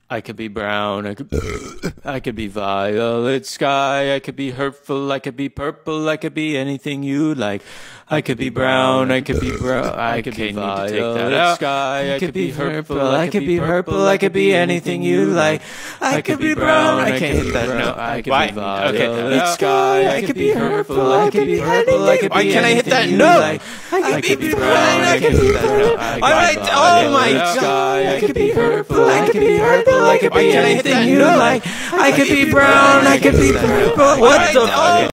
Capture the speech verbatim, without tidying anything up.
I could be brown, I could I could be violet sky, I could be hurtful, I could be purple, I could be anything you like. I could be brown, I could be brown, I could be violet sky, I could be hurtful, I could be purple, I could be anything you like. I could be brown, I can't hit that note. I could be violet sky, I could be hurtful, I could be purple, I could be anything you like. Why can't I hit that note? I could be brown, I could be purple. Alright, oh my god, I could be purple, I could be purple, I could be anything you like. I could be brown, I could be purple. What the fuck?